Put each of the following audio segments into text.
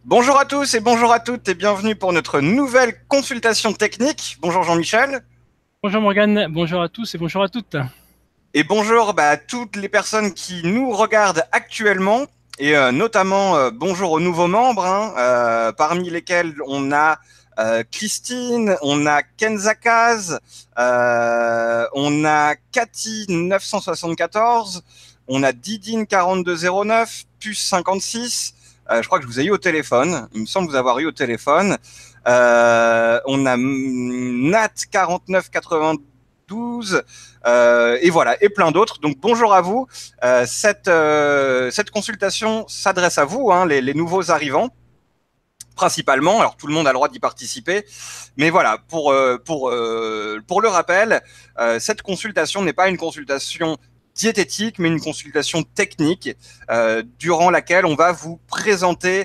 Bonjour à tous et bonjour à toutes et bienvenue pour notre nouvelle consultation technique. Bonjour Jean-Michel. Bonjour Morgane, bonjour à tous et bonjour à toutes. Et bonjour à toutes les personnes qui nous regardent actuellement et notamment bonjour aux nouveaux membres, parmi lesquels on a Christine, on a Kenzakaz, on a Cathy 974, on a Didine 4209, Puce 56. Je crois que je vous ai eu au téléphone. Il me semble vous avoir eu au téléphone. On a Nat 4992. Et voilà, et plein d'autres. Donc bonjour à vous. Cette consultation s'adresse à vous, les nouveaux arrivants, principalement. Alors tout le monde a le droit d'y participer, mais voilà, pour le rappel, cette consultation n'est pas une consultation diététique, mais une consultation technique durant laquelle on va vous présenter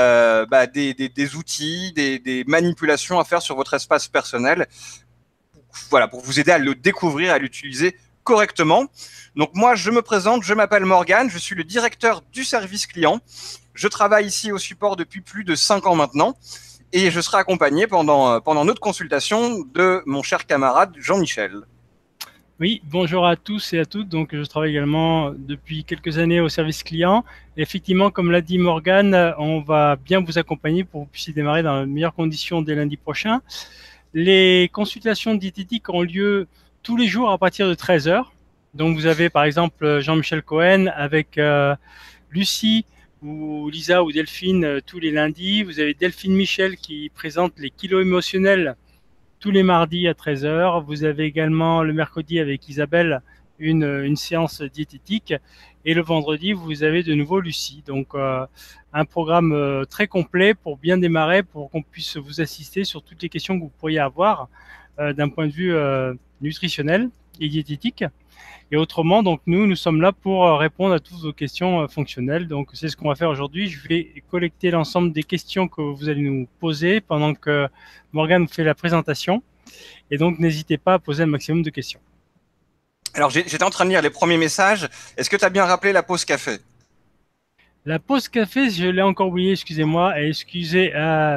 des outils, des manipulations à faire sur votre espace personnel, voilà, pour vous aider à le découvrir, à l'utiliser correctement. Donc moi, je me présente, je m'appelle Morgane, je suis le directeur du service client. Je travaille ici au support depuis plus de 5 ans maintenant et je serai accompagné pendant notre consultation de mon cher camarade Jean-Michel. Oui, bonjour à tous et à toutes. Donc, je travaille également depuis quelques années au service client. Et effectivement, comme l'a dit Morgane, on va bien vous accompagner pour que vous puissiez démarrer dans les meilleures conditions dès lundi prochain. Les consultations diététiques ont lieu tous les jours à partir de 13 heures. Donc, vous avez par exemple Jean-Michel Cohen avec Lucie ou Lisa ou Delphine tous les lundis. Vous avez Delphine Michel qui présente les kilos émotionnels tous les mardis à 13 heures. Vous avez également le mercredi avec Isabelle une séance diététique. Et le vendredi, vous avez de nouveau Lucie. Donc, un programme très complet pour bien démarrer, pour qu'on puisse vous assister sur toutes les questions que vous pourriez avoir d'un point de vue nutritionnel et diététique. Et autrement, donc nous sommes là pour répondre à toutes vos questions fonctionnelles. Donc c'est ce qu'on va faire aujourd'hui. Je vais collecter l'ensemble des questions que vous allez nous poser pendant que Morgane fait la présentation. Et donc n'hésitez pas à poser un maximum de questions. Alors j'étais en train de lire les premiers messages. Est-ce que tu as bien rappelé la pause café? La pause café, je l'ai encore oublié, excusez-moi, et excusez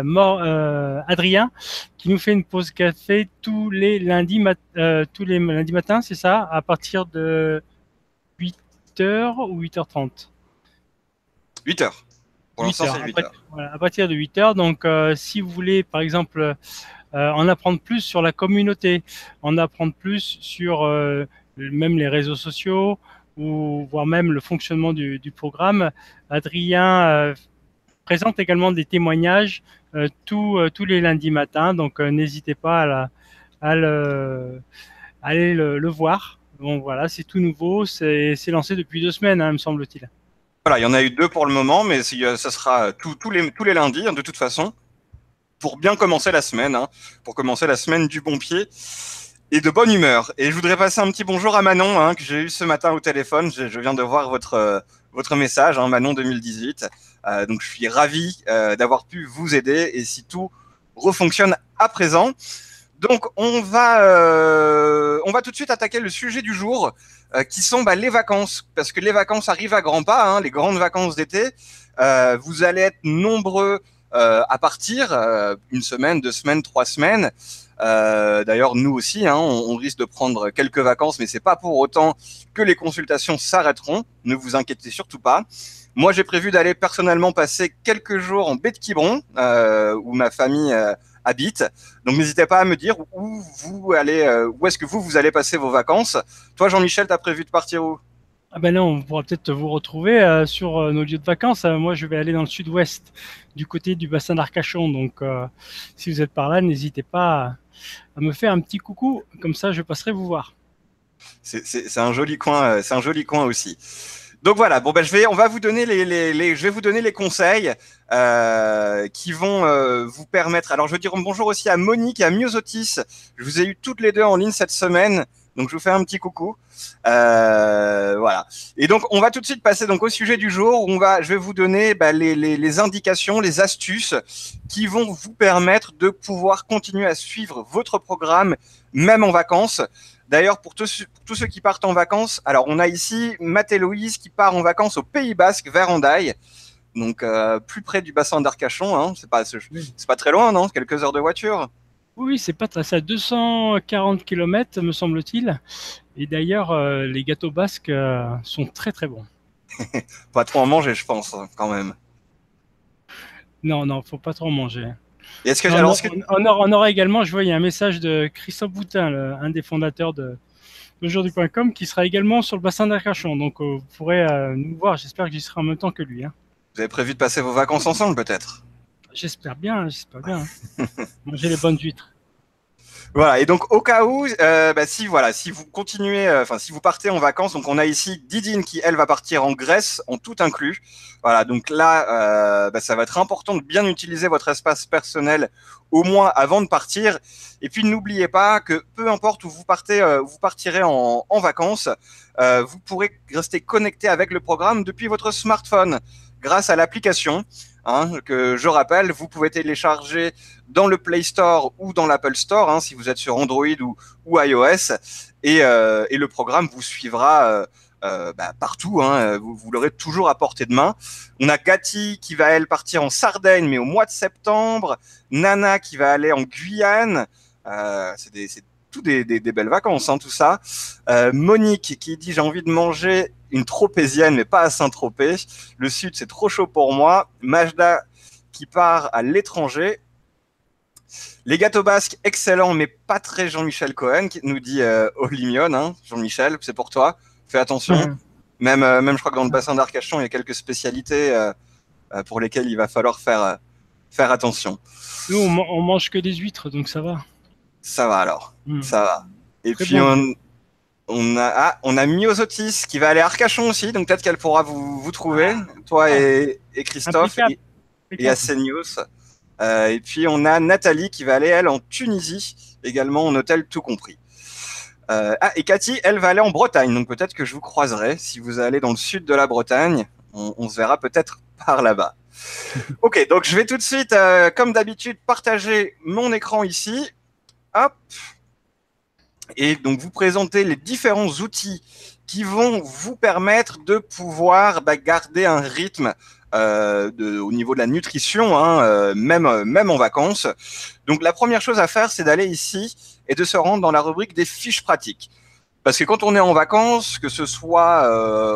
Adrien, qui nous fait une pause café tous les lundis matins, c'est ça, à partir de 8 heures ou 8h30. 8 heures. Pour 8 l'instant, heures. c'est 8 heures. Voilà, à partir de 8 heures. Donc, si vous voulez, par exemple, en apprendre plus sur la communauté, en apprendre plus sur même les réseaux sociaux, ou voire même le fonctionnement du programme, Adrien présente également des témoignages tous les lundis matins. Donc, n'hésitez pas à aller le voir. Bon, voilà, c'est tout nouveau. C'est lancé depuis 2 semaines, me semble-t-il. Voilà, il y en a eu 2 pour le moment, mais ça sera tous les lundis, de toute façon, pour bien commencer la semaine, pour commencer la semaine du bon pied et de bonne humeur. Et je voudrais passer un petit bonjour à Manon, que j'ai eu ce matin au téléphone. Je viens de voir votre message, Manon 2018. Donc je suis ravi d'avoir pu vous aider et si tout refonctionne à présent. Donc on va tout de suite attaquer le sujet du jour, qui sont les vacances, parce que les vacances arrivent à grands pas, les grandes vacances d'été. Vous allez être nombreux à partir, 1 semaine, 2 semaines, 3 semaines. D'ailleurs, nous aussi, on risque de prendre quelques vacances, mais c'est pas pour autant que les consultations s'arrêteront. Ne vous inquiétez surtout pas. Moi, j'ai prévu d'aller personnellement passer quelques jours en baie de Quiberon, où ma famille habite. Donc, n'hésitez pas à me dire où est-ce que vous allez passer vos vacances. Toi, Jean-Michel, t'as prévu de partir où? Ah ben là, on pourra peut-être vous retrouver sur nos lieux de vacances. Moi, je vais aller dans le sud-ouest, du côté du bassin d'Arcachon. Donc, si vous êtes par là, n'hésitez pas à me faire un petit coucou. Comme ça, je passerai vous voir. C'est un joli coin, c'est un joli coin aussi. Donc voilà, bon on va vous donner je vais vous donner les conseils qui vont vous permettre. Alors je veux dire bonjour aussi à Monique et à Myosotis. Je vous ai eu toutes les deux en ligne cette semaine, donc je vous fais un petit coucou. Voilà. Et donc on va tout de suite passer donc au sujet du jour. Je vais vous donner les indications, les astuces qui vont vous permettre de pouvoir continuer à suivre votre programme même en vacances. D'ailleurs, pour tous ceux qui partent en vacances, alors on a ici Matt-Héloïse qui part en vacances au Pays Basque, vers Hendaye. donc plus près du bassin d'Arcachon. Hein. C'est Oui. pas très loin, non? Quelques heures de voiture. Oui, c'est pas très, c'est à 240 km, me semble-t-il. Et d'ailleurs, les gâteaux basques sont très très bons. Pas trop en manger, je pense, quand même. Non, non, faut pas trop en manger. Et est-ce que, Mais alors, est-ce que, on aura également, je vois, il y a un message de Christophe Boutin, un des fondateurs de aujourd'hui.com, qui sera également sur le bassin d'Arcachon. Donc, vous pourrez nous voir. J'espère que j'y serai en même temps que lui. Hein. vous avez prévu de passer vos vacances ensemble, peut-être? J'espère bien, j'espère bien. Hein. Manger les bonnes huîtres. Voilà. Et donc, au cas où, si vous continuez, enfin, si vous partez en vacances, donc on a ici Didine qui, elle, va partir en Grèce, en tout inclus. Voilà. Donc là, ça va être important de bien utiliser votre espace personnel au moins avant de partir. Et puis, n'oubliez pas que peu importe où vous partirez en vacances, vous pourrez rester connecté avec le programme depuis votre smartphone grâce à l'application. Hein, que je rappelle, vous pouvez télécharger dans le Play Store ou dans l'Apple Store, hein, si vous êtes sur Android ou iOS, et le programme vous suivra partout, hein, vous l'aurez toujours à portée de main. On a Cathy qui va, elle, partir en Sardaigne, mais au mois de septembre, Nana qui va aller en Guyane, c'est tout des belles vacances, hein, tout ça. Monique qui dit j'ai envie de manger une tropézienne, mais pas à Saint-Tropez. Le sud, c'est trop chaud pour moi. Majda qui part à l'étranger. Les gâteaux basques, excellents, mais pas très Jean-Michel Cohen, qui nous dit Olimion, hein, Jean-Michel, c'est pour toi. Fais attention. Même, je crois que dans le bassin d'Arcachon, il y a quelques spécialités pour lesquelles il va falloir faire attention. Nous, on mange que des huîtres, donc ça va. Ça va alors, ça va. Et Très puis bon. on a Myosotis qui va aller à Arcachon aussi, donc peut-être qu'elle pourra vous trouver, toi et Christophe Impeccable. et Assenius. Et puis on a Nathalie qui va aller, elle, en Tunisie, également en hôtel tout compris. Et Cathy, elle va aller en Bretagne, donc peut-être que je vous croiserai si vous allez dans le sud de la Bretagne. On se verra peut-être par là-bas. Ok, donc je vais tout de suite, comme d'habitude, partager mon écran ici. Hop. Et donc vous présenter les différents outils qui vont vous permettre de pouvoir garder un rythme au niveau de la nutrition, hein, même en vacances. Donc la première chose à faire, c'est d'aller ici et de se rendre dans la rubrique des fiches pratiques. Parce que quand on est en vacances, que ce soit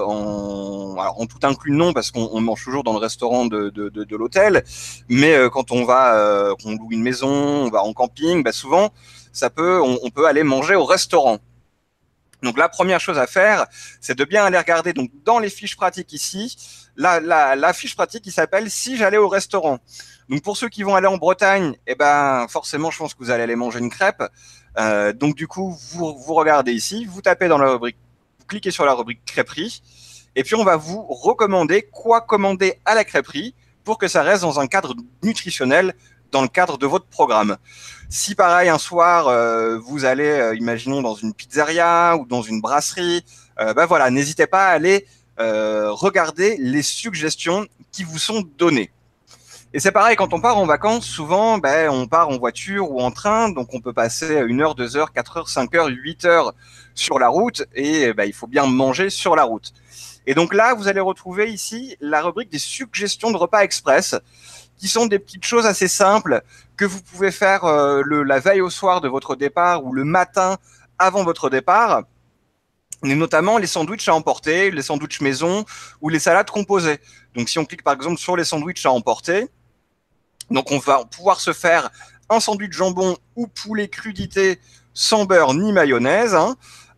en tout inclus non, parce qu'on mange toujours dans le restaurant de l'hôtel, mais quand qu'on loue une maison, on va en camping, souvent on peut aller manger au restaurant. Donc la première chose à faire, c'est de bien aller regarder donc dans les fiches pratiques ici, la fiche pratique qui s'appelle Si j'allais au restaurant. Donc pour ceux qui vont aller en Bretagne, forcément je pense que vous allez aller manger une crêpe. Donc du coup vous regardez ici, vous tapez dans la rubrique, vous cliquez sur la rubrique crêperie, et puis on va vous recommander quoi commander à la crêperie pour que ça reste dans un cadre nutritionnel, dans le cadre de votre programme. Si pareil, un soir, vous allez, imaginons, dans une pizzeria ou dans une brasserie, voilà, n'hésitez pas à aller regarder les suggestions qui vous sont données. Et c'est pareil, quand on part en vacances, souvent, on part en voiture ou en train, donc on peut passer 1 heure, 2 heures, 4 heures, 5 heures, 8 heures sur la route, et il faut bien manger sur la route. Et donc là, vous allez retrouver ici la rubrique des suggestions de repas express, qui sont des petites choses assez simples que vous pouvez faire la veille au soir de votre départ ou le matin avant votre départ, et notamment les sandwichs à emporter, les sandwichs maison ou les salades composées. Donc si on clique par exemple sur les sandwichs à emporter, donc on va pouvoir se faire un sandwich jambon ou poulet crudité sans beurre ni mayonnaise, hein,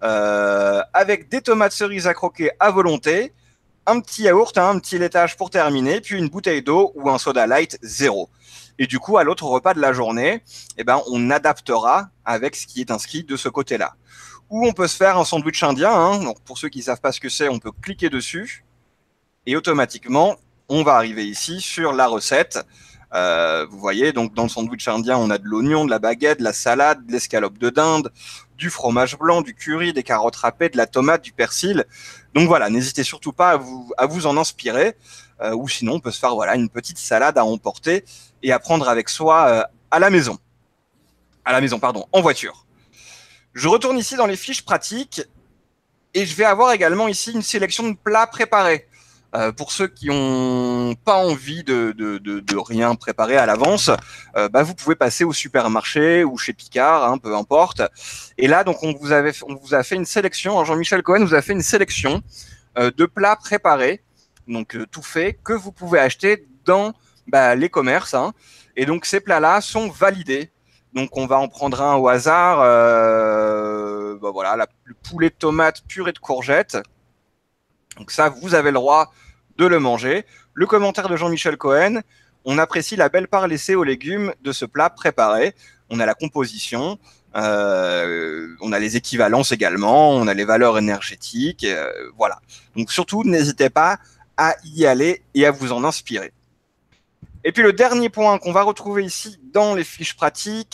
avec des tomates cerises à croquer à volonté, un petit yaourt, hein, un petit laitage pour terminer, puis une bouteille d'eau ou un soda light 0. Et du coup, à l'autre repas de la journée, on adaptera avec ce qui est inscrit de ce côté-là. Ou on peut se faire un sandwich indien. Hein, donc pour ceux qui ne savent pas ce que c'est, on peut cliquer dessus et automatiquement, on va arriver ici sur la recette. Vous voyez, donc dans le sandwich indien, on a de l'oignon, de la baguette, de la salade, de l'escalope de dinde, du fromage blanc, du curry, des carottes râpées, de la tomate, du persil. Donc voilà, n'hésitez surtout pas à vous en inspirer. Ou sinon, on peut se faire une petite salade à emporter et à prendre avec soi à la maison. En voiture. Je retourne ici dans les fiches pratiques et je vais avoir également ici une sélection de plats préparés. Pour ceux qui n'ont pas envie de rien préparer à l'avance, vous pouvez passer au supermarché ou chez Picard, hein, peu importe. Et là, donc, on vous a fait une sélection. Jean-Michel Cohen vous a fait une sélection de plats préparés, donc tout fait, que vous pouvez acheter dans les commerces. Hein. Et donc, ces plats-là sont validés. Donc, on va en prendre un au hasard. Voilà, le poulet de tomate purée de courgettes. Donc ça, vous avez le droit de le manger. Le commentaire de Jean-Michel Cohen, on apprécie la belle part laissée aux légumes de ce plat préparé. On a la composition, on a les équivalences également, on a les valeurs énergétiques, voilà. Donc surtout, n'hésitez pas à y aller et à vous en inspirer. Et puis le dernier point qu'on va retrouver ici dans les fiches pratiques,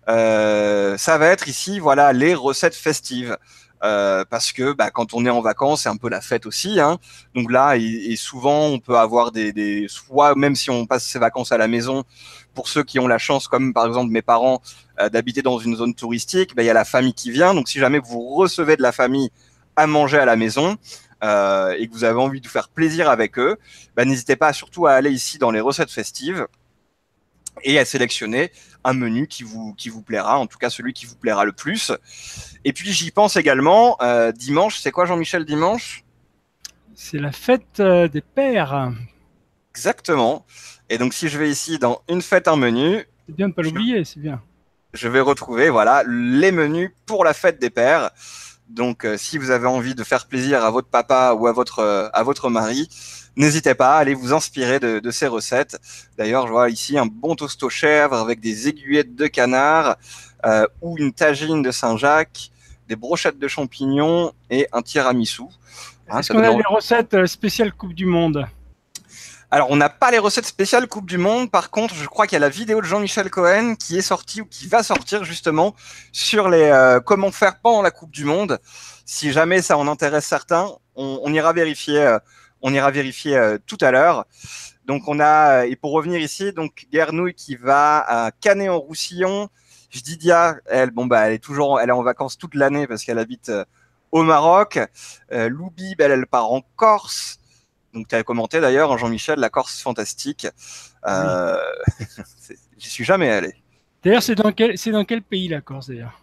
ça va être ici, voilà, les recettes festives. Parce que quand on est en vacances, c'est un peu la fête aussi. Hein. Donc là, et souvent, on peut avoir soit même si on passe ses vacances à la maison, pour ceux qui ont la chance, comme par exemple mes parents, d'habiter dans une zone touristique, il y a la famille qui vient. Donc si jamais vous recevez de la famille à manger à la maison et que vous avez envie de faire plaisir avec eux, n'hésitez pas surtout à aller ici dans les recettes festives et à sélectionner un menu qui vous plaira, en tout cas celui qui vous plaira le plus. Et puis j'y pense également, dimanche, c'est quoi Jean-Michel dimanche? C'est la fête des pères. Exactement. Et donc si je vais ici dans une fête, un menu, C'est bien de ne pas l'oublier, c'est bien. Je vais retrouver voilà, les menus pour la fête des pères. Donc si vous avez envie de faire plaisir à votre papa ou à votre mari, n'hésitez pas à aller vous inspirer de ces recettes. D'ailleurs, je vois ici un bon toast aux chèvres avec des aiguillettes de canard ou une tagine de Saint-Jacques, des brochettes de champignons et un tiramisu. Hein, est-ce qu'on a des recettes spéciales Coupe du Monde? Alors, on n'a pas les recettes spéciales Coupe du Monde. Par contre, je crois qu'il y a la vidéo de Jean-Michel Cohen qui est sortie ou qui va sortir justement sur les comment faire pendant la Coupe du Monde. Si jamais ça en intéresse certains, on ira vérifier. On ira vérifier tout à l'heure. Donc, on a, et pour revenir ici, donc Guernouille qui va à Canet-en-Roussillon. Jdidia, elle est en vacances toute l'année parce qu'elle habite au Maroc. Loubib, elle part en Corse. Donc, tu as commenté d'ailleurs, Jean-Michel, la Corse fantastique. Oui. J'y suis jamais allé. D'ailleurs, c'est dans quel pays la Corse d'ailleurs?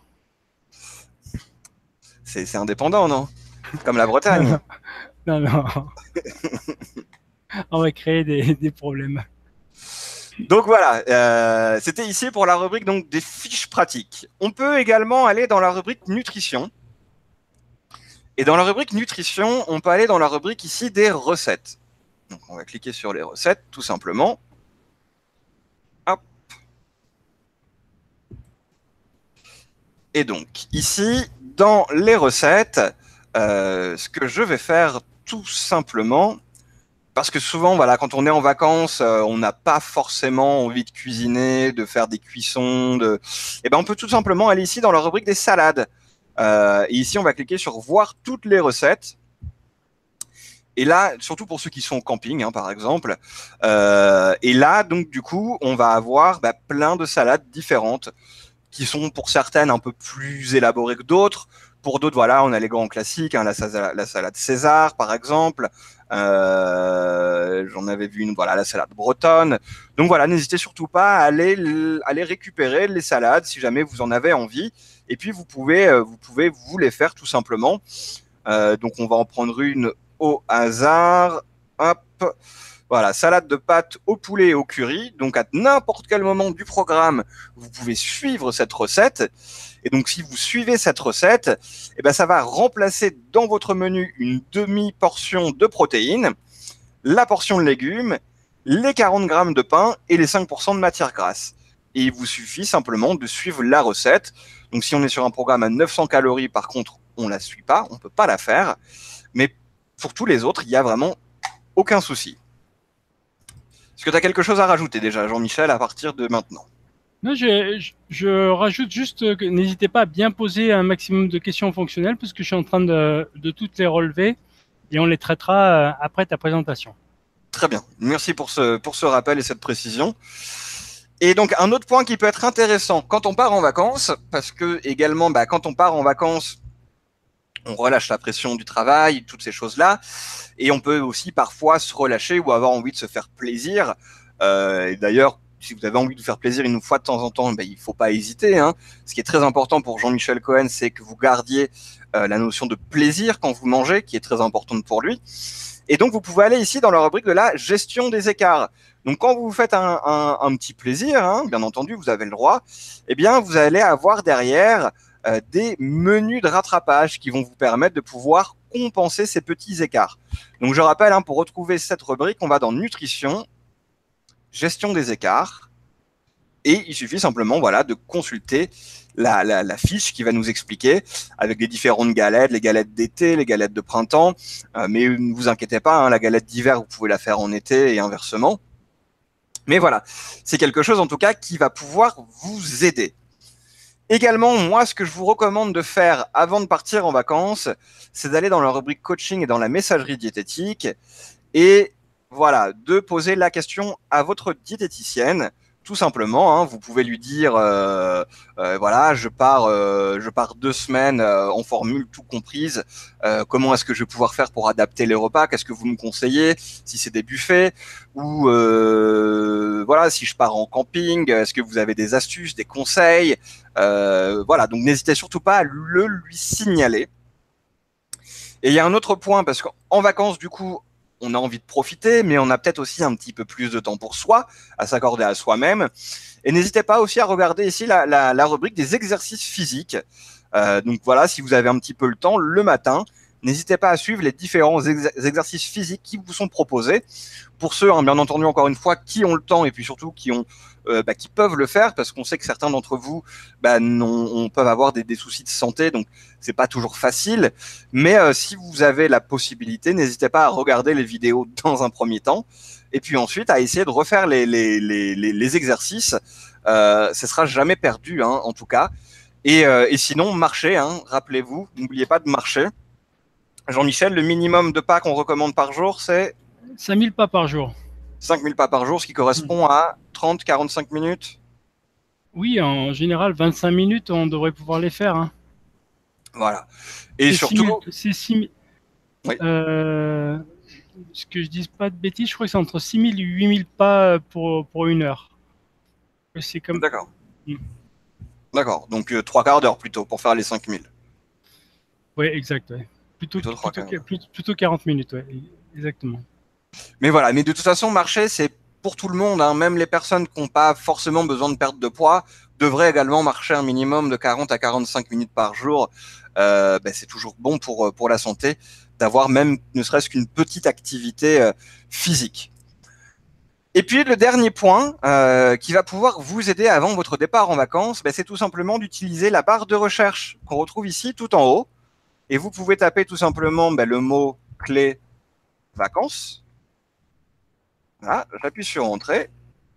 C'est indépendant, non? Comme la Bretagne. Non. On va créer des problèmes. Donc voilà, c'était ici pour la rubrique donc, des fiches pratiques. On peut également aller dans la rubrique nutrition. Et dans la rubrique nutrition, on peut aller dans la rubrique ici des recettes. Donc on va cliquer sur les recettes, tout simplement. Hop. Et donc ici, dans les recettes, ce que je vais faire tout simplement, parce que souvent, voilà, quand on est en vacances, on n'a pas forcément envie de cuisiner, de faire des cuissons. On peut tout simplement aller ici dans la rubrique des salades. Et ici, on va cliquer sur voir toutes les recettes. Et là, surtout pour ceux qui sont au camping, hein, par exemple. Et là, donc, du coup, on va avoir plein de salades différentes qui sont pour certaines un peu plus élaborées que d'autres. Pour d'autres, voilà, on a les grands classiques, hein, la salade César, par exemple. J'en avais vu une, voilà, la salade bretonne. Donc voilà, n'hésitez surtout pas à aller récupérer les salades si jamais vous en avez envie. Et puis vous pouvez vous les faire tout simplement. Donc on va en prendre une au hasard. Hop. Voilà, salade de pâtes au poulet et au curry. Donc à n'importe quel moment du programme, vous pouvez suivre cette recette. Et donc si vous suivez cette recette, ça va remplacer dans votre menu une demi-portion de protéines, la portion de légumes, les 40 grammes de pain et les 5% de matière grasse. Et il vous suffit simplement de suivre la recette. Donc si on est sur un programme à 900 calories, par contre, on ne la suit pas, on ne peut pas la faire. Mais pour tous les autres, il n'y a vraiment aucun souci. Est-ce que tu as quelque chose à rajouter déjà, Jean-Michel, à partir de maintenant? Non, je rajoute juste que n'hésitez pas à bien poser un maximum de questions fonctionnelles parce que je suis en train de toutes les relever et on les traitera après ta présentation. Très bien. Merci pour ce rappel et cette précision. Et donc, un autre point qui peut être intéressant quand on part en vacances, parce que également, quand on part en vacances, on relâche la pression du travail, toutes ces choses-là. Et on peut aussi parfois se relâcher ou avoir envie de se faire plaisir. Et d'ailleurs, si vous avez envie de vous faire plaisir une fois de temps en temps, ben, il ne faut pas hésiter. Hein. Ce qui est très important pour Jean-Michel Cohen, c'est que vous gardiez la notion de plaisir quand vous mangez, qui est très importante pour lui. Et donc, vous pouvez aller ici dans la rubrique de la gestion des écarts. Donc, quand vous faites un petit plaisir, hein, bien entendu, vous avez le droit, eh bien, vous allez avoir derrière des menus de rattrapage qui vont vous permettre de pouvoir compenser ces petits écarts. Donc, je rappelle, hein, pour retrouver cette rubrique, on va dans Nutrition, Gestion des écarts, et il suffit simplement voilà, de consulter la fiche qui va nous expliquer avec les différentes galettes, les galettes d'été, les galettes de printemps, mais ne vous inquiétez pas, hein, la galette d'hiver, vous pouvez la faire en été et inversement. Mais voilà, c'est quelque chose en tout cas qui va pouvoir vous aider. Également, moi, ce que je vous recommande de faire avant de partir en vacances, c'est d'aller dans la rubrique coaching et dans la messagerie diététique et voilà, de poser la question à votre diététicienne. Tout simplement, hein, vous pouvez lui dire, voilà, je pars 2 semaines en formule tout comprise. Comment est-ce que je vais pouvoir faire pour adapter les repas? Qu'est-ce que vous me conseillez? Si c'est des buffets ou voilà, si je pars en camping, est-ce que vous avez des astuces, des conseils? Voilà, donc n'hésitez surtout pas à lui signaler. Et il y a un autre point, parce qu'en vacances, du coup, on a envie de profiter, mais on a peut-être aussi un petit peu plus de temps pour soi, à s'accorder à soi-même. Et n'hésitez pas aussi à regarder ici la rubrique des exercices physiques. Donc voilà, si vous avez un petit peu le temps, le matin, n'hésitez pas à suivre les différents exercices physiques qui vous sont proposés. Pour ceux, hein, bien entendu, encore une fois, qui ont le temps et puis surtout qui peuvent le faire, parce qu'on sait que certains d'entre vous peuvent avoir des soucis de santé, donc c'est pas toujours facile. Mais si vous avez la possibilité, n'hésitez pas à regarder les vidéos dans un premier temps, et puis ensuite à essayer de refaire les exercices. Ce sera jamais perdu, hein, en tout cas. Et sinon, marchez, hein, rappelez-vous, n'oubliez pas de marcher. Jean-Michel, le minimum de pas qu'on recommande par jour, c'est 5000 pas par jour. 5000 pas par jour, ce qui correspond à 30-45 minutes. Oui, en général, 25 minutes, on devrait pouvoir les faire. Hein. Voilà. Et surtout... C'est 6000. Oui. Ce que je dise pas de bêtises, je crois que c'est entre 6000 et 8000 pas pour une heure. C'est comme... D'accord. D'accord. Donc 3 quarts d'heure plutôt pour faire les 5000. Oui, exact. Ouais. Plutôt 40 minutes, ouais. Exactement. Mais voilà, mais de toute façon, marcher, c'est pour tout le monde. Hein. Même les personnes qui n'ont pas forcément besoin de perdre de poids devraient également marcher un minimum de 40 à 45 minutes par jour. C'est toujours bon pour la santé d'avoir même ne serait-ce qu'une petite activité physique. Et puis le dernier point qui va pouvoir vous aider avant votre départ en vacances, c'est tout simplement d'utiliser la barre de recherche qu'on retrouve ici tout en haut. Et vous pouvez taper tout simplement le mot clé vacances. Voilà, j'appuie sur Entrée.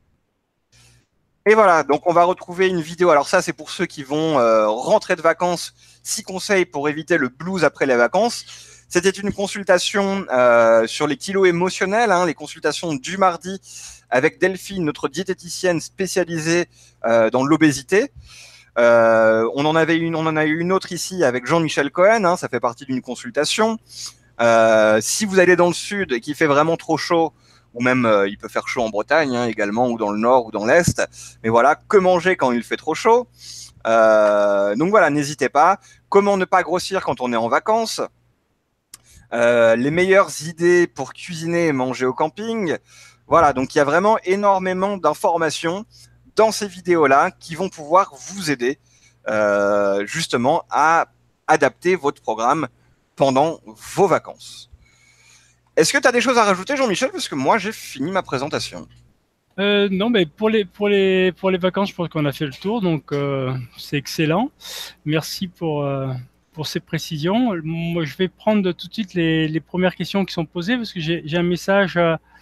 Et voilà, donc on va retrouver une vidéo. Alors ça, c'est pour ceux qui vont rentrer de vacances. 6 conseils pour éviter le blues après les vacances. C'était une consultation sur les kilos émotionnels, hein, les consultations du mardi avec Delphine, notre diététicienne spécialisée dans l'obésité. On en a eu une autre ici avec Jean-Michel Cohen, hein, ça fait partie d'une consultation. Si vous allez dans le sud et qu'il fait vraiment trop chaud, ou même il peut faire chaud en Bretagne hein, également, ou dans le nord ou dans l'est, mais voilà, que manger quand il fait trop chaud. Donc voilà, n'hésitez pas. Comment ne pas grossir quand on est en vacances, les meilleures idées pour cuisiner et manger au camping. Voilà, donc il y a vraiment énormément d'informations dans ces vidéos-là qui vont pouvoir vous aider justement à adapter votre programme pendant vos vacances. Est-ce que tu as des choses à rajouter, Jean-Michel? Parce que moi, j'ai fini ma présentation. Non, mais pour les vacances, je pense qu'on a fait le tour, donc c'est excellent. Merci pour ces précisions. Moi, je vais prendre tout de suite les premières questions qui sont posées parce que j'ai un message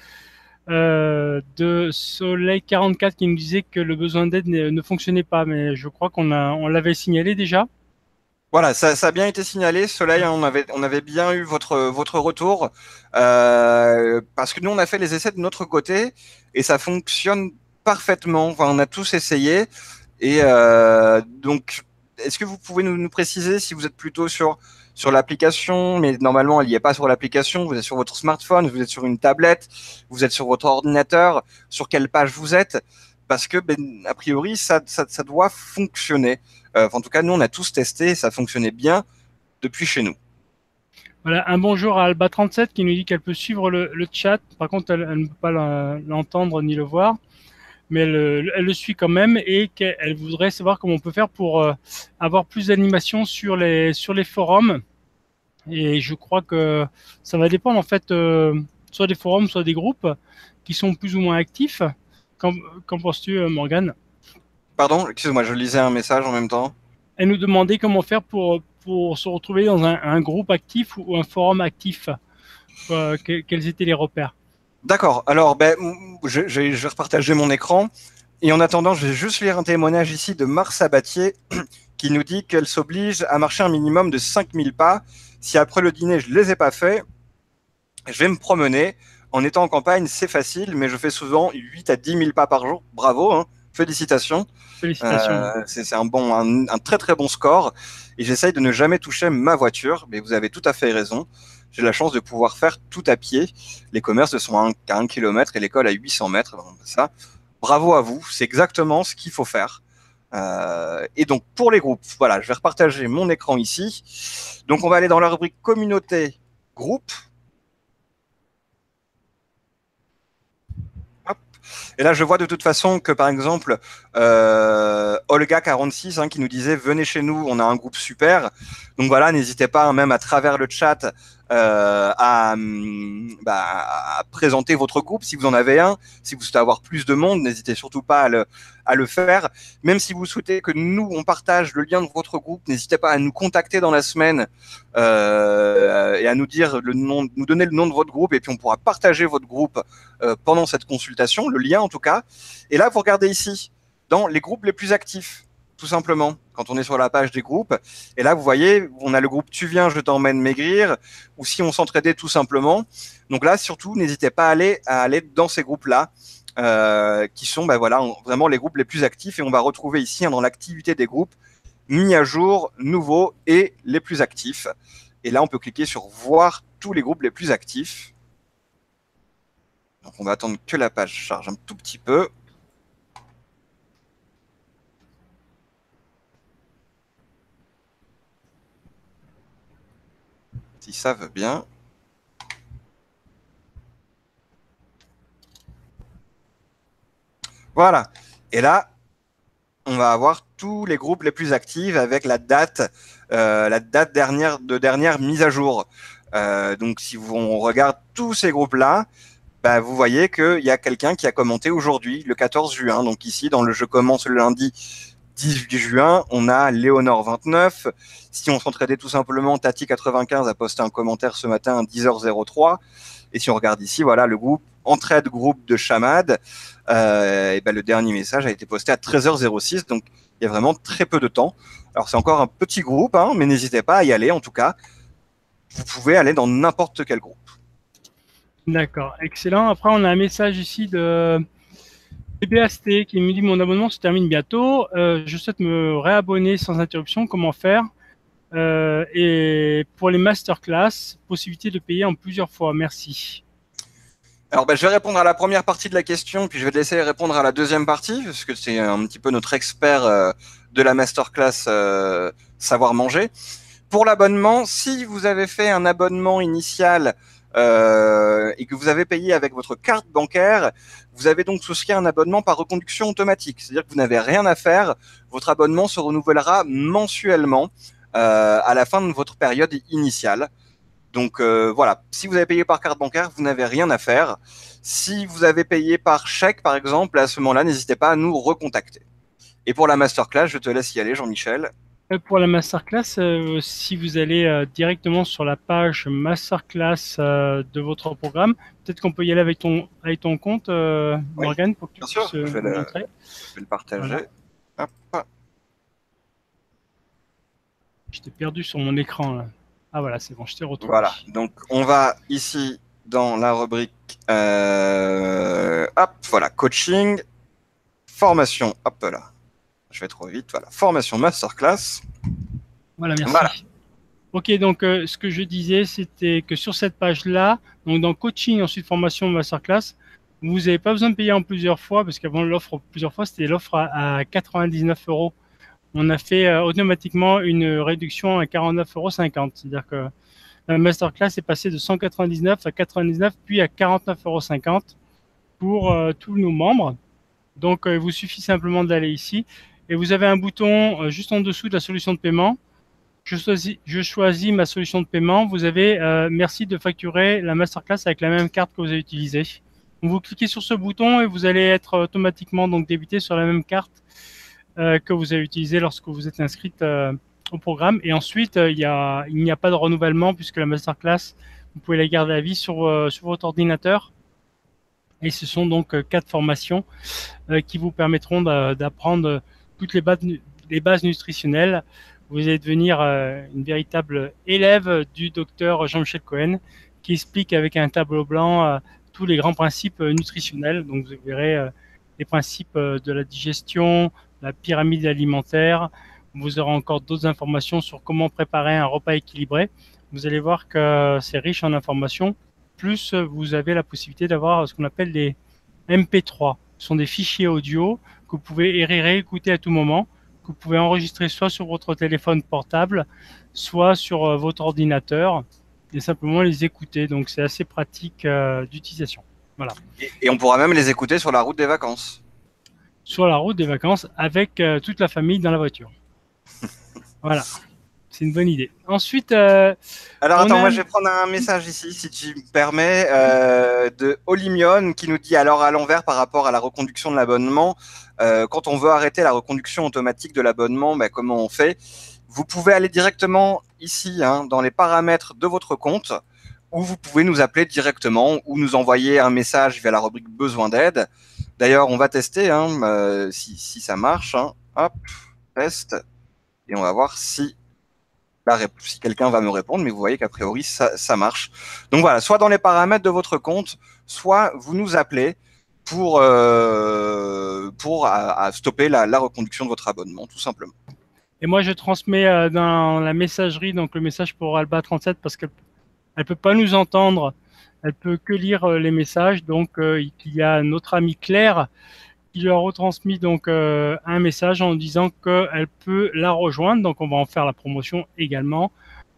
de Soleil 44 qui nous disait que le besoin d'aide ne fonctionnait pas, mais je crois qu'on l'avait signalé déjà. Voilà, ça a bien été signalé. Soleil, on avait bien eu votre retour parce que nous, on a fait les essais de notre côté et ça fonctionne parfaitement. Enfin, on a tous essayé et donc est-ce que vous pouvez nous préciser si vous êtes plutôt sur l'application, mais normalement, elle n'y est pas sur l'application, vous êtes sur votre smartphone, vous êtes sur une tablette, vous êtes sur votre ordinateur, sur quelle page vous êtes? Parce que, a priori, ça doit fonctionner. En tout cas, nous, on a tous testé, ça fonctionnait bien depuis chez nous. Voilà, un bonjour à Alba37 qui nous dit qu'elle peut suivre le chat. Par contre, elle ne peut pas l'entendre ni le voir, mais elle le suit quand même et qu'elle voudrait savoir comment on peut faire pour avoir plus d'animation sur les forums. Et je crois que ça va dépendre en fait, soit des forums, soit des groupes qui sont plus ou moins actifs. Qu'en penses-tu, Morgane? Pardon, excuse-moi, je lisais un message en même temps. Elle nous demandait comment faire pour se retrouver dans un groupe actif ou un forum actif. Quels étaient les repères? D'accord, alors je vais repartager mon écran. Et en attendant, je vais juste lire un témoignage ici de Mars Sabatier qui nous dit qu'elle s'oblige à marcher un minimum de 5000 pas. Si après le dîner, je ne les ai pas faits, je vais me promener. En étant en campagne, c'est facile, mais je fais souvent 8 à 10 000 pas par jour. Bravo, hein. Félicitations. Félicitations. C'est un très très bon score. Et j'essaye de ne jamais toucher ma voiture, mais vous avez tout à fait raison. J'ai la chance de pouvoir faire tout à pied. Les commerces sont à 1 km et l'école à 800 mètres. Ça, bravo à vous, c'est exactement ce qu'il faut faire. Et donc pour les groupes, voilà, je vais repartager mon écran ici. Donc on va aller dans la rubrique communauté groupe. Hop. Et là je vois de toute façon que par exemple Olga46 qui nous disait venez chez nous, on a un groupe super. Donc voilà, n'hésitez pas même à travers le chat à présenter votre groupe si vous en avez un. Si vous souhaitez avoir plus de monde, n'hésitez surtout pas à le faire. Même si vous souhaitez que nous, on partage le lien de votre groupe, n'hésitez pas à nous contacter dans la semaine et à nous dire nous donner le nom de votre groupe et puis on pourra partager votre groupe pendant cette consultation, le lien en tout cas. Et là, vous regardez ici, dans les groupes les plus actifs, tout simplement, quand on est sur la page des groupes. Et là, vous voyez, on a le groupe Tu viens, je t'emmène maigrir, ou si on s'entraidait tout simplement. Donc là, surtout, n'hésitez pas à aller dans ces groupes-là, qui sont vraiment les groupes les plus actifs. Et on va retrouver ici, dans l'activité des groupes, mis à jour, nouveaux et les plus actifs. Et là, on peut cliquer sur voir tous les groupes les plus actifs. Donc on va attendre que la page charge un tout petit peu. Si ça veut bien. Voilà. Et là, on va avoir tous les groupes les plus actifs avec la date dernière mise à jour. Donc, si on regarde tous ces groupes-là, vous voyez qu'il y a quelqu'un qui a commenté aujourd'hui, le 14 juin. Donc ici, dans le Je commence le lundi 18 juin, on a Léonore29. Si on s'entraidait tout simplement, Tati95 a posté un commentaire ce matin à 10h03. Et si on regarde ici, voilà, le groupe Entraide groupe de Chamad, le dernier message a été posté à 13h06. Donc, il y a vraiment très peu de temps. Alors, c'est encore un petit groupe, mais n'hésitez pas à y aller. En tout cas, vous pouvez aller dans n'importe quel groupe. D'accord, excellent. Après, on a un message ici de BBAST qui me dit mon abonnement se termine bientôt. Je souhaite me réabonner sans interruption. Comment faire? Et pour les masterclass, possibilité de payer en plusieurs fois. Merci. Alors, je vais répondre à la première partie de la question, puis je vais te laisser répondre à la deuxième partie, parce que c'est un petit peu notre expert de la masterclass Savoir Manger. Pour l'abonnement, si vous avez fait un abonnement initial et que vous avez payé avec votre carte bancaire, vous avez donc souscrit un abonnement par reconduction automatique. C'est-à-dire que vous n'avez rien à faire. Votre abonnement se renouvellera mensuellement à la fin de votre période initiale. Donc voilà, si vous avez payé par carte bancaire, vous n'avez rien à faire. Si vous avez payé par chèque, par exemple, à ce moment-là, n'hésitez pas à nous recontacter. Et pour la masterclass, je te laisse y aller, Jean-Michel. Pour la masterclass, si vous allez directement sur la page masterclass de votre programme, peut-être qu'on peut y aller avec ton compte, Morgane, pour que tu puisses montrer. Je vais le partager. Voilà. Hop. Je t'ai perdu sur mon écran, là. Ah voilà, c'est bon, je t'ai retrouvé. Voilà, donc on va ici dans la rubrique voilà, coaching, formation, hop là, je vais trop vite, voilà, formation masterclass. Voilà, merci. Voilà. Ok, donc ce que je disais, c'était que sur cette page-là, donc dans coaching, ensuite formation, masterclass, vous n'avez pas besoin de payer en plusieurs fois, parce qu'avant l'offre plusieurs fois, c'était l'offre à 99 euros. On a fait automatiquement une réduction à 49,50 €. C'est-à-dire que la masterclass est passée de 199 à 99, puis à 49,50 € pour tous nos membres. Donc, il vous suffit simplement d'aller ici et vous avez un bouton juste en dessous de la solution de paiement. Je choisis ma solution de paiement. Vous avez merci de facturer la masterclass avec la même carte que vous avez utilisée. Donc, vous cliquez sur ce bouton et vous allez être automatiquement donc débité sur la même carte que vous avez utilisée lorsque vous êtes inscrite au programme. Et ensuite, il n'y a pas de renouvellement puisque la masterclass, vous pouvez la garder à vie sur votre ordinateur. Et ce sont donc 4 formations qui vous permettront d'apprendre toutes les bases nutritionnelles. Vous allez devenir une véritable élève du docteur Jean-Michel Cohen qui explique avec un tableau blanc tous les grands principes nutritionnels. Donc vous verrez les principes de la digestion, la pyramide alimentaire. Vous aurez encore d'autres informations sur comment préparer un repas équilibré. Vous allez voir que c'est riche en informations. Plus vous avez la possibilité d'avoir ce qu'on appelle les MP3. Ce sont des fichiers audio que vous pouvez réécouter à tout moment, que vous pouvez enregistrer soit sur votre téléphone portable, soit sur votre ordinateur, et simplement les écouter. Donc c'est assez pratique d'utilisation. Voilà. Et on pourra même les écouter sur la route des vacances. Sur la route des vacances avec toute la famille dans la voiture. Voilà. C'est une bonne idée. Ensuite, alors attends, moi je vais prendre un message ici, si tu me permets, de Olimion qui nous dit alors à l'envers par rapport à la reconduction de l'abonnement. Quand on veut arrêter la reconduction automatique de l'abonnement, ben, comment on fait? Vous pouvez aller directement ici, hein, dans les paramètres de votre compte, ou vous pouvez nous appeler directement ou nous envoyer un message via la rubrique besoin d'aide. D'ailleurs, on va tester hein, si ça marche. Hein. Hop, test, et on va voir si quelqu'un va me répondre, mais vous voyez qu'a priori, ça marche. Donc voilà, soit dans les paramètres de votre compte, soit vous nous appelez pour à stopper la reconduction de votre abonnement, tout simplement. Et moi, je transmets dans la messagerie donc le message pour Alba37 parce qu'elle ne peut pas nous entendre. Elle peut que lire les messages. Donc, il y a notre amie Claire qui lui a retransmis donc un message en disant qu'elle peut la rejoindre. Donc, on va en faire la promotion également.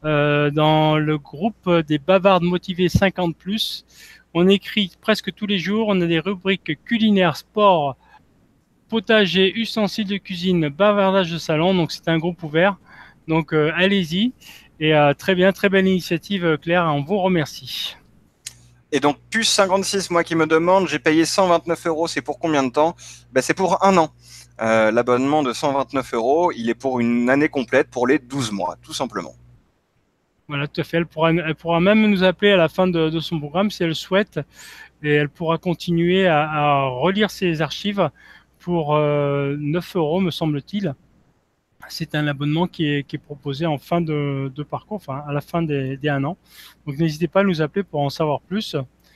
Dans le groupe des bavardes motivées 50+, on écrit presque tous les jours. On a des rubriques culinaires, sport, potager, ustensiles de cuisine, bavardage de salon. Donc, c'est un groupe ouvert. Donc, allez-y. Et très bien, très belle initiative, Claire. On vous remercie. Et donc, plus 56, moi qui me demande, j'ai payé 129 €, c'est pour combien de temps? Ben, c'est pour un an. L'abonnement de 129 €, il est pour une année complète, pour les 12 mois, tout simplement. Voilà, tout à fait. Elle pourra même nous appeler à la fin de son programme si elle souhaite. Et elle pourra continuer à relire ses archives pour 9 €, me semble-t-il. C'est un abonnement qui est proposé en fin de parcours, enfin à la fin des 1 an. Donc n'hésitez pas à nous appeler pour en savoir plus.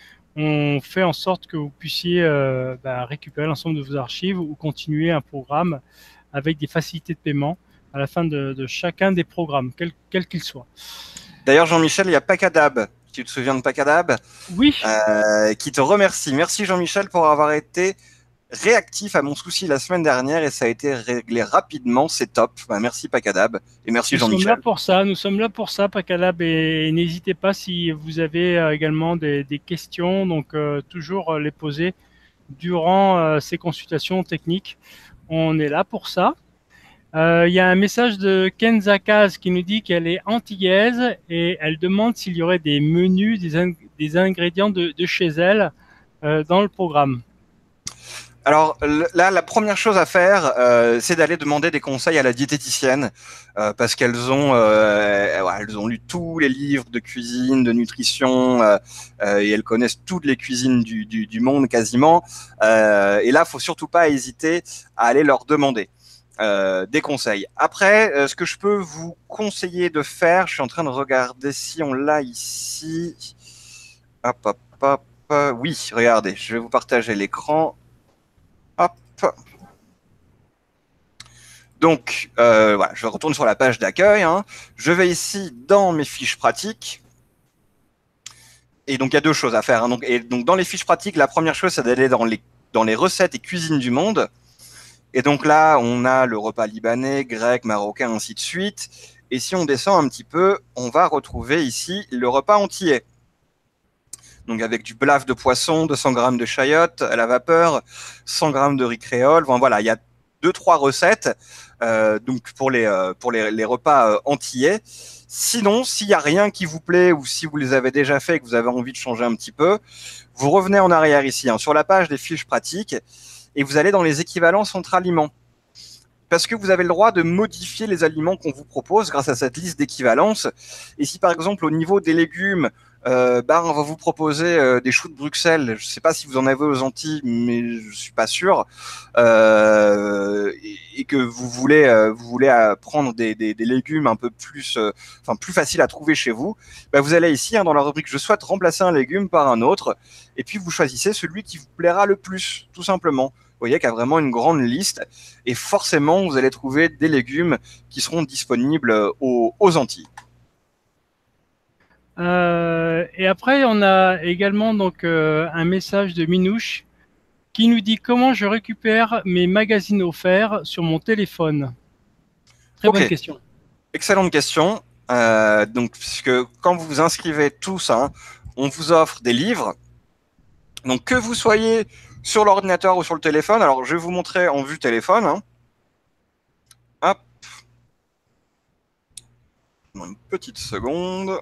On fait en sorte que vous puissiez récupérer l'ensemble de vos archives ou continuer un programme avec des facilités de paiement à la fin de chacun des programmes, quel qu'il soit. D'ailleurs, Jean-Michel, il y a Pacadab. Tu te souviens de Pacadab? Oui. Qui te remercie. Merci Jean-Michel pour avoir été réactif à mon souci la semaine dernière et ça a été réglé rapidement, c'est top. Ben, merci Pacadab et merci Jean-Michel. Nous sommes là pour ça, Pacadab, et n'hésitez pas si vous avez également des questions, donc toujours les poser durant ces consultations techniques. On est là pour ça. Il y a un message de Kenza Kaz qui nous dit qu'elle est antillaise et elle demande s'il y aurait des menus, des ingrédients de chez elle dans le programme. Alors là, la première chose à faire, c'est d'aller demander des conseils à la diététicienne parce qu'elles ont lu tous les livres de cuisine, de nutrition et elles connaissent toutes les cuisines du monde quasiment. Et là, faut surtout pas hésiter à aller leur demander des conseils. Après, ce que je peux vous conseiller de faire, je suis en train de regarder si on l'a ici. Hop, hop, hop. Oui, regardez, je vais vous partager l'écran. Hop. Donc, voilà, je retourne sur la page d'accueil. Hein. Je vais ici dans mes fiches pratiques. Et donc, il y a deux choses à faire. Hein. Donc, dans les fiches pratiques, la première chose, c'est d'aller dans les recettes et cuisines du monde. Et donc là, on a le repas libanais, grec, marocain, ainsi de suite. Et si on descend un petit peu, on va retrouver ici le repas antillais. Donc avec du blaf de poisson, 200 grammes de chayotte à la vapeur, 100 grammes de riz créole. Enfin, voilà, il y a deux, trois recettes donc pour les repas antillais. Sinon, s'il n'y a rien qui vous plaît ou si vous les avez déjà fait et que vous avez envie de changer un petit peu, vous revenez en arrière ici, hein, sur la page des fiches pratiques et vous allez dans les équivalences entre aliments. Parce que vous avez le droit de modifier les aliments qu'on vous propose grâce à cette liste d'équivalence. Et si par exemple au niveau des légumes, on va vous proposer des choux de Bruxelles. Je ne sais pas si vous en avez aux Antilles, mais je suis pas sûr. Et que vous voulez prendre des légumes un peu plus, plus faciles à trouver chez vous. Vous allez ici hein, dans la rubrique "Je souhaite remplacer un légume par un autre", et puis vous choisissez celui qui vous plaira le plus, tout simplement. Vous voyez qu'il y a vraiment une grande liste, et forcément vous allez trouver des légumes qui seront disponibles aux Antilles. Et après, on a également donc un message de Minouche qui nous dit comment je récupère mes magazines offerts sur mon téléphone. Très bonne question. Excellente question. Donc, puisque quand vous vous inscrivez tous, hein, on vous offre des livres. Donc, que vous soyez sur l'ordinateur ou sur le téléphone, alors je vais vous montrer en vue téléphone. Hein. Hop. Une petite seconde.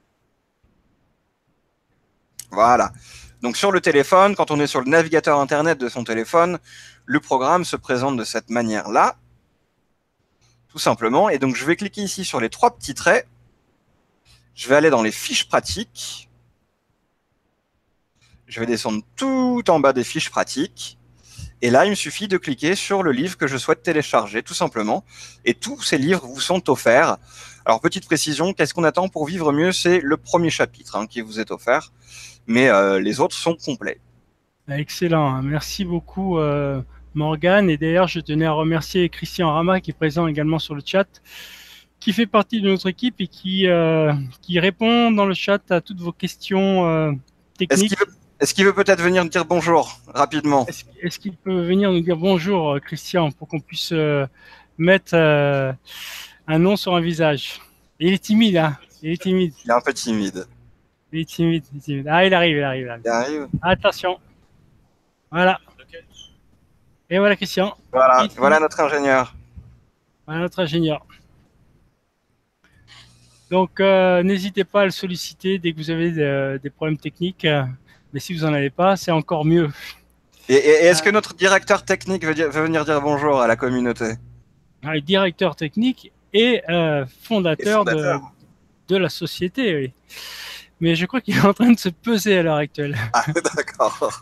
Voilà. Donc sur le téléphone, quand on est sur le navigateur internet de son téléphone, le programme se présente de cette manière-là, tout simplement. Et donc je vais cliquer ici sur les trois petits traits. Je vais aller dans les fiches pratiques. Je vais descendre tout en bas des fiches pratiques. Et là, il me suffit de cliquer sur le livre que je souhaite télécharger, tout simplement. Et tous ces livres vous sont offerts. Alors, petite précision, qu'est-ce qu'on attend pour vivre mieux? C'est le premier chapitre hein, qui vous est offert. Mais les autres sont complets. Excellent. Merci beaucoup, Morgane. Et d'ailleurs, je tenais à remercier Christian Rama, qui est présent également sur le chat, qui fait partie de notre équipe et qui répond dans le chat à toutes vos questions techniques. Est-ce qu'il veut peut-être venir nous dire bonjour rapidement? Est-ce qu'il peut venir nous dire bonjour, Christian, pour qu'on puisse mettre un nom sur un visage? Il est timide, hein? Il est timide. Il est un peu timide. Il est timide, il est timide. Ah, il arrive. Il arrive. Attention. Voilà. Et voilà, Christian. Voilà notre ingénieur. Voilà notre ingénieur. Donc, n'hésitez pas à le solliciter dès que vous avez des problèmes techniques. Mais si vous n'en avez pas, c'est encore mieux. Et est-ce que notre directeur technique veut venir dire bonjour à la communauté? Le directeur technique et fondateur de la société, oui. Mais je crois qu'il est en train de se peser à l'heure actuelle. Ah, d'accord.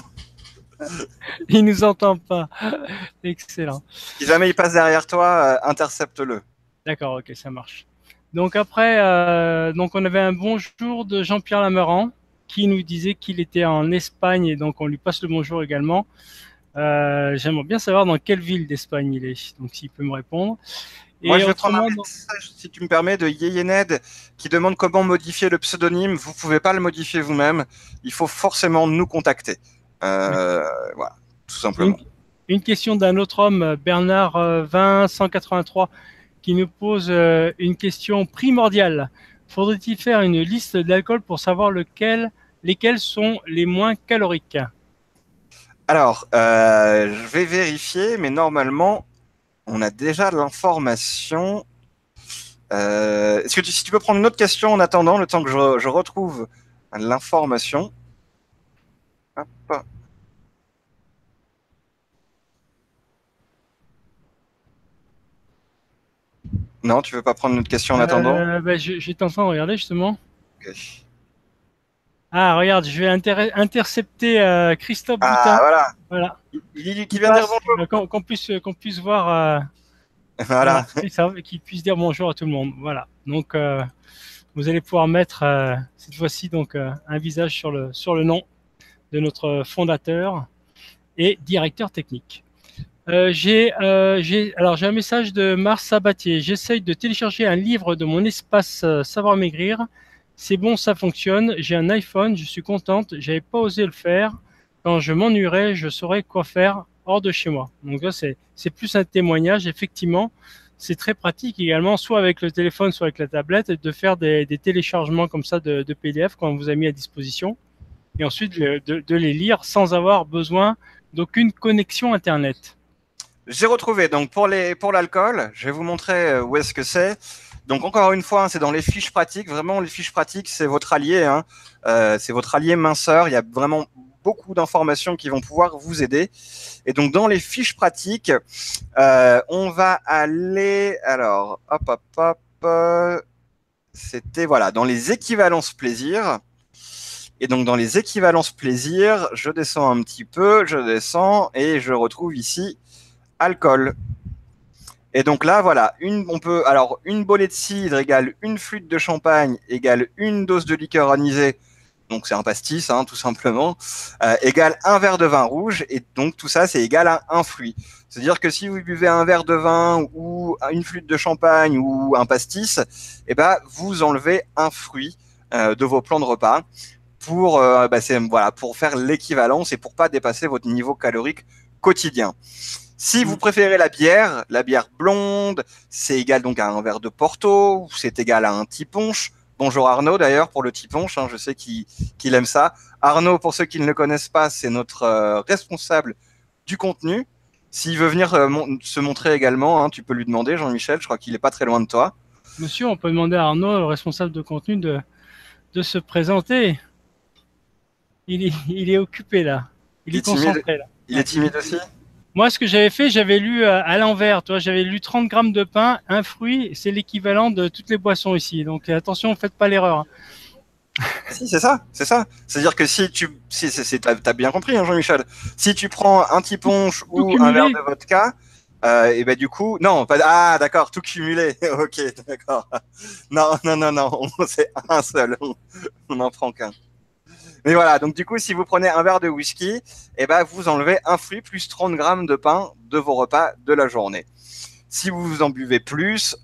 Il nous entend pas. Excellent. Si jamais il passe derrière toi, intercepte-le. D'accord, ok, ça marche. Donc après, donc on avait un bonjour de Jean-Pierre Lameran qui nous disait qu'il était en Espagne et donc on lui passe le bonjour également. J'aimerais bien savoir dans quelle ville d'Espagne il est, donc s'il peut me répondre. Moi, je vais prendre un message, si tu me permets, de Yeyened qui demande comment modifier le pseudonyme. Vous ne pouvez pas le modifier vous-même. Il faut forcément nous contacter. Voilà, tout simplement. Une question d'un autre homme, Bernard 20183, qui nous pose une question primordiale. Faudrait-il faire une liste d'alcool pour savoir lesquels sont les moins caloriques? Alors, je vais vérifier, mais normalement, on a déjà l'information. Si tu peux prendre une autre question en attendant, le temps que je retrouve l'information. Hop. Non, tu veux pas prendre une autre question en attendant? J'étais en train de regarder justement. Okay. Ah, regarde, je vais intercepter Christophe Boutin. Voilà. Qui vient dire bonjour. Qu'on puisse voir. Voilà. Qu'il puisse dire bonjour à tout le monde. Voilà. Donc, vous allez pouvoir mettre cette fois-ci donc un visage sur le nom de notre fondateur et directeur technique. Alors j'ai un message de Mars Sabatier. J'essaye de télécharger un livre de mon espace Savoir Maigrir. C'est bon, ça fonctionne. J'ai un iPhone, je suis contente. J'avais pas osé le faire. Quand je m'ennuierais, je saurais quoi faire hors de chez moi. Donc là, c'est plus un témoignage. Effectivement, c'est très pratique également, soit avec le téléphone, soit avec la tablette, de faire des téléchargements comme ça de PDF qu'on vous a mis à disposition, et ensuite de les lire sans avoir besoin d'aucune connexion Internet. J'ai retrouvé, donc pour l'alcool, je vais vous montrer où est-ce que c'est. Donc encore une fois, hein, c'est dans les fiches pratiques. Vraiment, les fiches pratiques, c'est votre allié. Hein. C'est votre allié minceur. Il y a vraiment beaucoup d'informations qui vont pouvoir vous aider. Et donc dans les fiches pratiques, on va aller. Alors, hop, hop, hop. C'était voilà dans les équivalences plaisir. Et donc dans les équivalences plaisir, je descends un petit peu, je descends et je retrouve ici alcool. Et donc là, voilà, une bolée de cidre égale une flûte de champagne égale une dose de liqueur anisée. Donc c'est un pastis, hein, tout simplement, égale un verre de vin rouge. Et donc tout ça, c'est égal à un fruit. C'est-à-dire que si vous buvez un verre de vin ou une flûte de champagne ou un pastis, eh ben, vous enlevez un fruit de vos plans de repas pour faire l'équivalence et pour pas dépasser votre niveau calorique quotidien. Si vous préférez la bière blonde, c'est égal donc à un verre de Porto, ou c'est égal à un tiponche. Bonjour Arnaud d'ailleurs pour le tiponche, hein, je sais qu'il aime ça. Arnaud, pour ceux qui ne le connaissent pas, c'est notre responsable du contenu. S'il veut venir se montrer également, hein, tu peux lui demander, Jean-Michel, je crois qu'il est pas très loin de toi. Monsieur, on peut demander à Arnaud, le responsable de contenu, de se présenter. Il est occupé là. Il Il est est timide, concentré là. il est timide aussi. Moi, ce que j'avais fait, j'avais lu à l'envers. Toi, j'avais lu 30 grammes de pain, un fruit, c'est l'équivalent de toutes les boissons ici. Donc attention, faites pas l'erreur. Si, c'est ça, c'est ça. C'est-à-dire que t'as bien compris, hein, Jean-Michel. Si tu prends un tiponche Tout ou un verre cumulé. de vodka, et ben du coup, non, pas, ah d'accord, tout cumulé. Ok, d'accord. Non, non, non, non, c'est un seul. On n'en prend qu'un. Mais voilà, donc du coup, si vous prenez un verre de whisky, et ben vous enlevez un fruit plus 30 grammes de pain de vos repas de la journée. Si vous en buvez plus,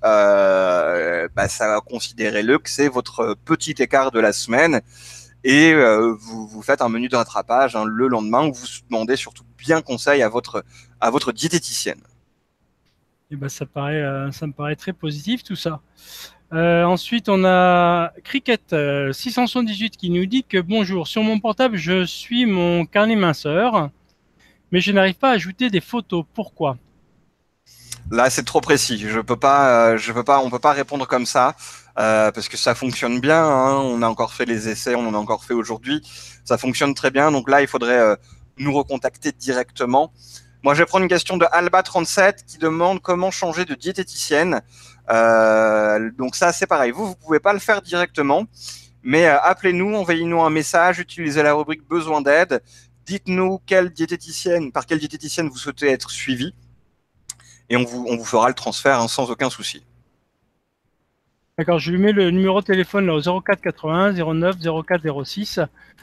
ça considérez-le que c'est votre petit écart de la semaine et vous faites un menu de rattrapage hein, le lendemain où vous demandez surtout bien conseil à votre diététicienne. Et ben, ça me paraît très positif tout ça. Ensuite, on a Cricket 678 qui nous dit que bonjour, sur mon portable, je suis mon carnet minceur, mais je n'arrive pas à ajouter des photos. Pourquoi? Là, c'est trop précis. On peut pas répondre comme ça parce que ça fonctionne bien. Hein. On a encore fait les essais, on en a encore fait aujourd'hui. Ça fonctionne très bien. Donc là, il faudrait nous recontacter directement. Moi, je vais prendre une question de Alba37 qui demande comment changer de diététicienne. Donc ça, c'est pareil. Vous pouvez pas le faire directement, mais appelez-nous, envoyez-nous un message, utilisez la rubrique besoin d'aide. Dites-nous par quelle diététicienne vous souhaitez être suivi et on vous fera le transfert hein, sans aucun souci. D'accord, je lui mets le numéro de téléphone là, au 04 80 09 04 06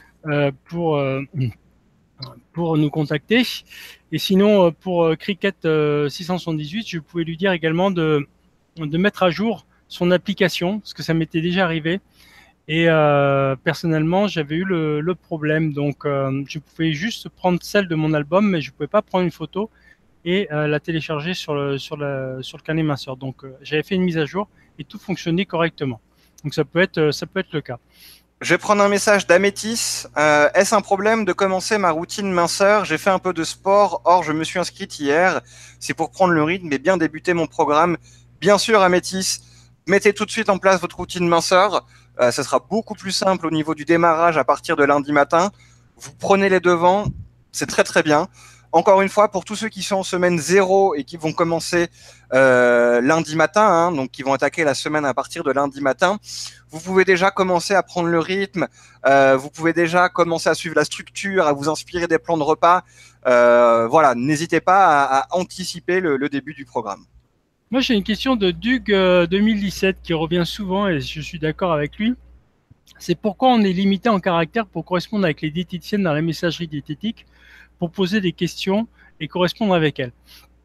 pour nous contacter. Et sinon, pour Cricket 678, je pouvais lui dire également de mettre à jour son application, parce que ça m'était déjà arrivé. Et personnellement, j'avais eu le problème. Donc, je pouvais juste prendre celle de mon album, mais je ne pouvais pas prendre une photo et la télécharger sur le carnet minceur. Donc, j'avais fait une mise à jour et tout fonctionnait correctement. Donc, ça peut être le cas. Je vais prendre un message d'Amétis. Est-ce un problème de commencer ma routine minceur? J'ai fait un peu de sport, or je me suis inscrite hier. C'est pour prendre le rythme et bien débuter mon programme. Bien sûr, Amétis, mettez tout de suite en place votre routine minceur. Ça sera beaucoup plus simple au niveau du démarrage à partir de lundi matin. Vous prenez les devants, c'est très très bien. Encore une fois, pour tous ceux qui sont en semaine 0 et qui vont commencer lundi matin, hein, donc qui vont attaquer la semaine à partir de lundi matin, vous pouvez déjà commencer à prendre le rythme, vous pouvez déjà commencer à suivre la structure, à vous inspirer des plans de repas. Voilà, n'hésitez pas à anticiper le début du programme. Moi, j'ai une question de Dug 2017 qui revient souvent et je suis d'accord avec lui. C'est pourquoi on est limité en caractère pour correspondre avec les diététiciennes dans la messagerie diététique pour poser des questions et correspondre avec elles.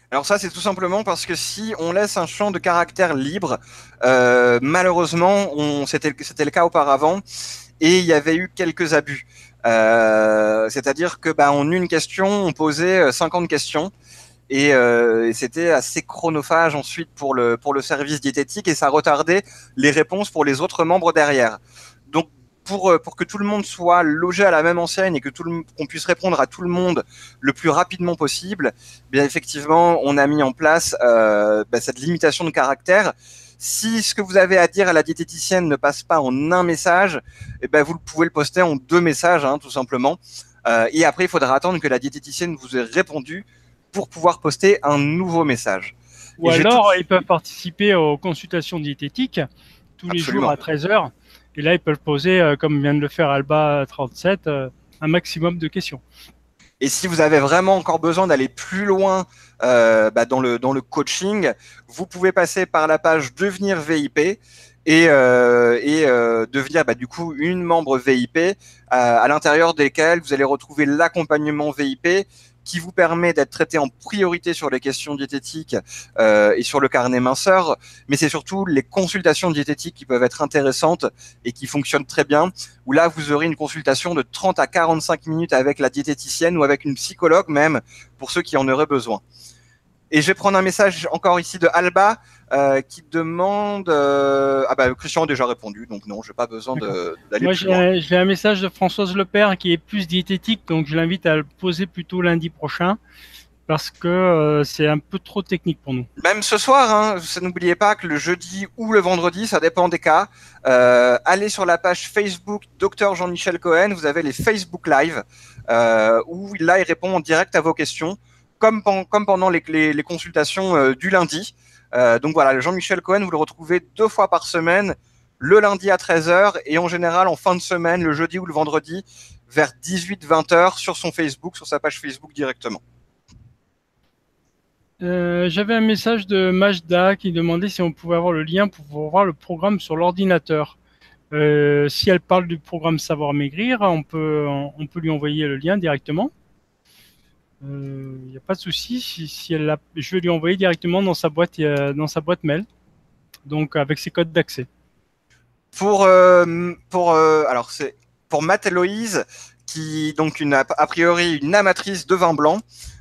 Alors ça, c'est tout simplement parce que si on laisse un champ de caractère libre, malheureusement, c'était le cas auparavant, et il y avait eu quelques abus. C'est-à-dire que en une question, on posait 50 questions. Et c'était assez chronophage ensuite pour le service diététique et ça retardait les réponses pour les autres membres derrière. Donc pour que tout le monde soit logé à la même enseigne et que qu'on puisse répondre à tout le monde le plus rapidement possible, bien effectivement, on a mis en place cette limitation de caractère. Si ce que vous avez à dire à la diététicienne ne passe pas en un message, vous pouvez le poster en 2 messages, hein, tout simplement. Et après, il faudra attendre que la diététicienne vous ait répondu pour pouvoir poster un nouveau message. Ou alors, ils peuvent participer aux consultations diététiques tous les jours Absolument. à 13 heures. Et là, ils peuvent poser, comme vient de le faire Alba37, un maximum de questions. Et si vous avez vraiment encore besoin d'aller plus loin dans le coaching, vous pouvez passer par la page Devenir VIP et devenir du coup une membre VIP à l'intérieur desquels vous allez retrouver l'accompagnement VIP qui vous permet d'être traité en priorité sur les questions diététiques et sur le carnet minceur, mais c'est surtout les consultations diététiques qui peuvent être intéressantes et qui fonctionnent très bien, où là, vous aurez une consultation de 30 à 45 minutes avec la diététicienne ou avec une psychologue même, pour ceux qui en auraient besoin. Et je vais prendre un message encore ici de Alba qui demande... Christian a déjà répondu, donc non, je n'ai pas besoin d'aller plus loin. Moi, j'ai un message de Françoise Lepère qui est plus diététique, donc je l'invite à le poser plutôt lundi prochain, parce que c'est un peu trop technique pour nous. Même ce soir, hein, n'oubliez pas que le jeudi ou le vendredi, ça dépend des cas, allez sur la page Facebook Dr Jean-Michel Cohen, vous avez les Facebook Live, où là, il répond en direct à vos questions, comme pendant les consultations du lundi. Donc voilà, le Jean-Michel Cohen, vous le retrouvez 2 fois par semaine, le lundi à 13 h et en général en fin de semaine, le jeudi ou le vendredi, vers 18-20 h sur son Facebook, sur sa page Facebook directement. J'avais un message de Majda qui demandait si on pouvait avoir le lien pour voir le programme sur l'ordinateur. Si elle parle du programme Savoir Maigrir, on peut lui envoyer le lien directement. Il n'y a pas de souci. Si elle l'a, je vais lui envoyer directement dans sa boîte mail, donc avec ses codes d'accès. Alors c'est pour Matt Héloïse, qui donc a priori une amatrice de vin blanc.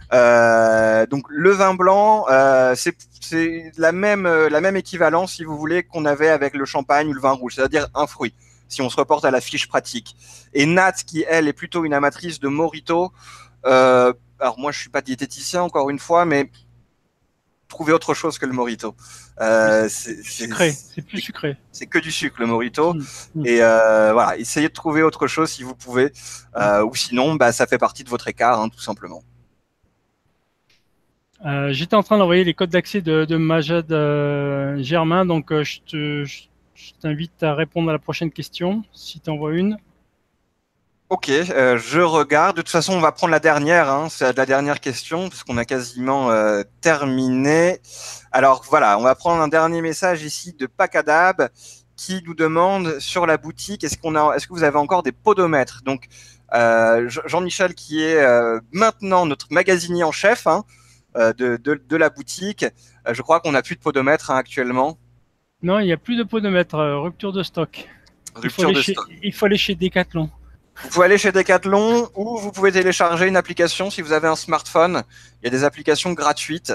Donc le vin blanc, c'est la même équivalence, si vous voulez, qu'on avait avec le champagne ou le vin rouge, c'est-à-dire un fruit, si on se reporte à la fiche pratique. Et Nat, qui elle est plutôt une amatrice de mojito, alors moi je suis pas diététicien encore une fois, mais trouver autre chose que le mojito. C'est sucré, c'est plus sucré. C'est que du sucre le mojito. Et voilà, essayez de trouver autre chose si vous pouvez, ou sinon ça fait partie de votre écart, hein, tout simplement. J'étais en train d'envoyer les codes d'accès de Majad Germain, donc je t'invite à répondre à la prochaine question, si tu envoies une. Ok, je regarde. De toute façon, on va prendre la dernière, hein, c'est la dernière question, parce qu'on a quasiment terminé. Alors voilà, on va prendre un dernier message ici de Pacadab qui nous demande sur la boutique, est-ce que vous avez encore des podomètres? Donc Jean-Michel, qui est maintenant notre magasinier en chef, hein, de la boutique. Je crois qu'on n'a plus de podomètre, hein, actuellement. Non, il n'y a plus de podomètre, rupture de stock. Il faut aller chez Decathlon. Vous pouvez aller chez Decathlon ou vous pouvez télécharger une application si vous avez un smartphone. Il y a des applications gratuites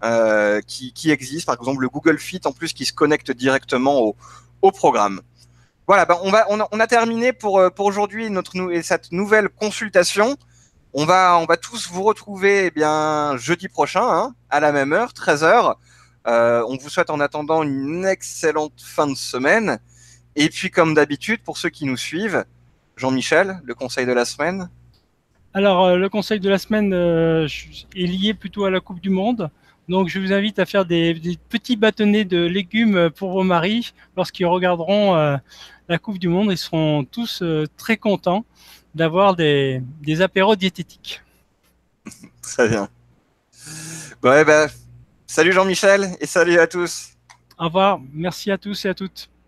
qui existent, par exemple le Google Fit en plus qui se connecte directement au programme. Voilà, on a terminé pour aujourd'hui cette nouvelle consultation. On va tous vous retrouver jeudi prochain, hein, à la même heure, 13 h. On vous souhaite en attendant une excellente fin de semaine. Et puis comme d'habitude, pour ceux qui nous suivent, Jean-Michel, le conseil de la semaine? Alors, le conseil de la semaine est lié plutôt à la Coupe du Monde. Donc, je vous invite à faire des petits bâtonnets de légumes pour vos maris lorsqu'ils regarderont la Coupe du Monde. Ils seront tous très contents d'avoir des apéros diététiques. Très bien. Bon, salut Jean-Michel et salut à tous. Au revoir. Merci à tous et à toutes.